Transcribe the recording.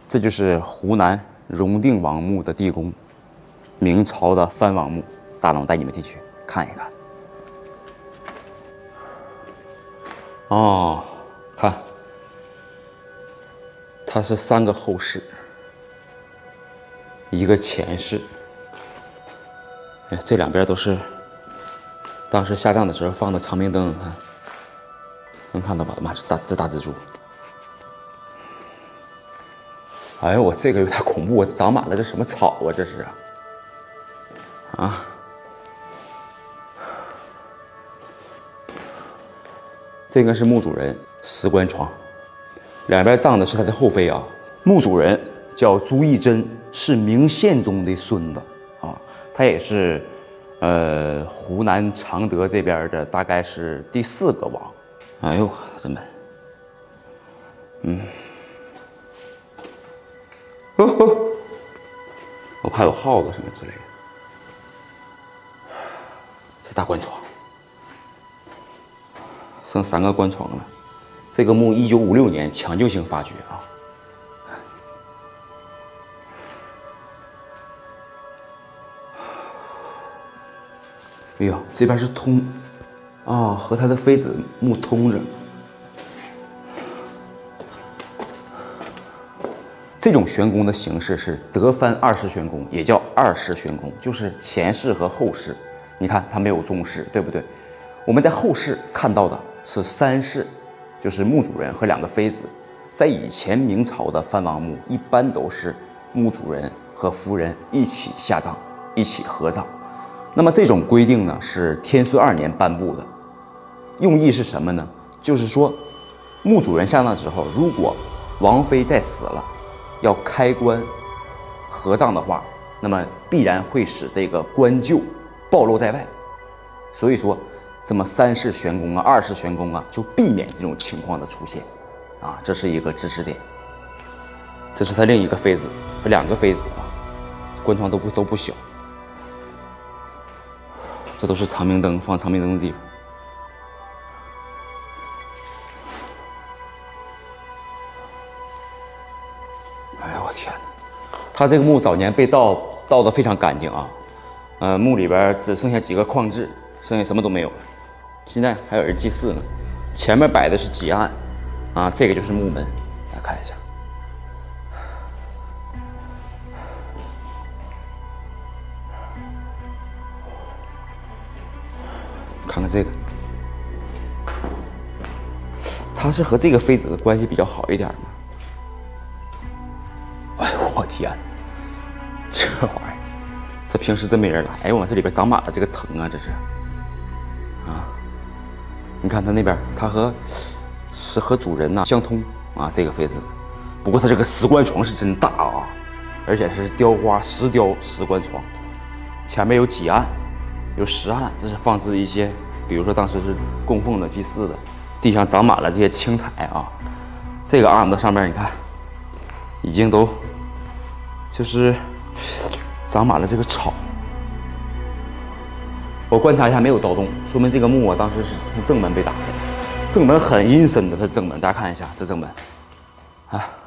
这就是湖南荣定王墓的地宫，明朝的藩王墓。大龙带你们进去看一看。哦，看，它是3个后室，一个前室。哎，这两边都是当时下葬的时候放的长明灯，看，能看到吧？妈，这大蜘蛛！哎呦，我这个有点恐怖，这长满了这什么草啊？这是啊！这个是墓主人石棺床，两边葬的是他的后妃啊。墓主人叫朱义珍，是明宪宗的孙子啊，他也是湖南常德这边的大概是第4个王。哎呦，这门，我怕有耗子什么之类的。这大棺床，剩3个棺床了。这个墓1956年抢救性发掘啊。哎呦，这边是通啊，和他的妃子墓通着。这种悬宫的形式是德藩2室悬宫，也叫2室悬宫，就是前室和后室。你看它没有中室，对不对？我们在后室看到的是3室，就是墓主人和2个妃子。在以前明朝的藩王墓，一般都是墓主人和夫人一起下葬，一起合葬。那么这种规定呢，是天顺2年颁布的，用意是什么呢？就是说，墓主人下葬的时候，如果王妃再死了，要开棺合葬的话，那么必然会使这个棺柩暴露在外。所以说，这么3室悬宫啊、2室悬宫啊，就避免这种情况的出现啊，这是一个知识点。这是他另一个妃子和2个妃子啊，棺床都不小。这都是长明灯，放长明灯的地方。哎呦我天哪！他这个墓早年被盗得非常干净啊，墓里边只剩下几个框置，剩下什么都没有了。现在还有人祭祀呢。前面摆的是几案啊，这个就是墓门，来看一下。看看这个，他是和这个妃子的关系比较好一点吗？哎呦我天，这玩意儿，这平时真没人来。哎呦我这里边长满了这个藤啊，这是啊，你看他那边，他和主人呐相通啊，这个妃子。不过他这个石棺床是真大啊，而且是雕花石雕石棺床，前面有几案，有10案，这是放置一些。比如说当时是供奉的、祭祀的，地上长满了这些青苔啊。这个案子上面你看，已经都就是长满了这个草。我观察一下，没有盗洞，说明这个墓啊当时是从正门被打开的。正门很阴森的，它正门大家看一下，这正门啊。